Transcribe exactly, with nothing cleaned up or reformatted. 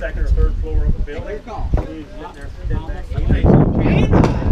second or third floor of the building. He's sitting there, sitting there.